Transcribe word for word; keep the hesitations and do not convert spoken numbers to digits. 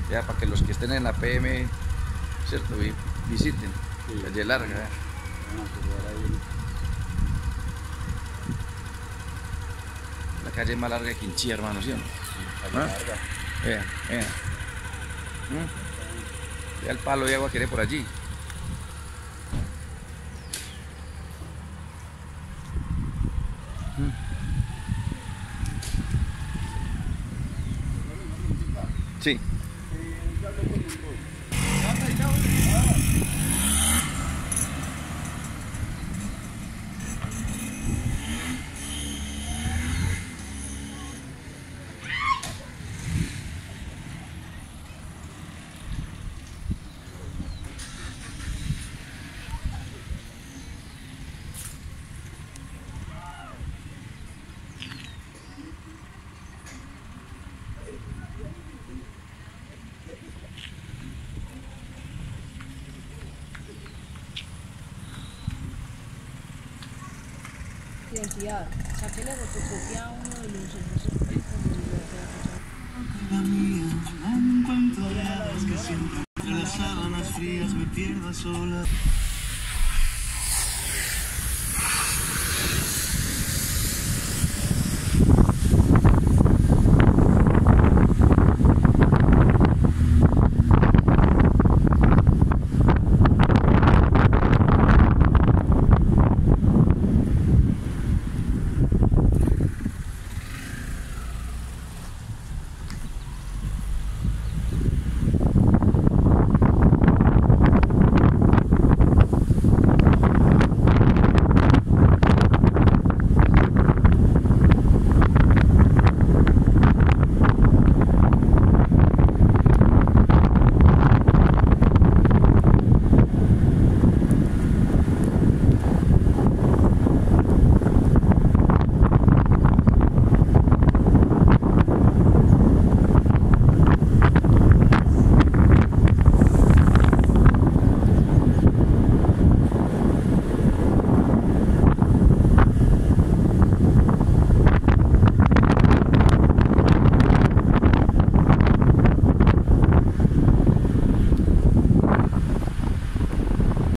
Ya, para que los que estén en la P M, ¿cierto? Vi- visiten. Sí. Calle larga. ¿eh? Vamos a jugar ahí. La calle más larga de Quinchia, hermano, ¿sí o no? Calle ¿Ah? larga. Vea, vea. ¿Mm? Ya el palo de agua que por allí. ¿Mm? Sí. Identidad. Sáquele fotocopia a uno de los servicios La mía, no me encuentro de que siempre entre las sábanas frías me pierda sola.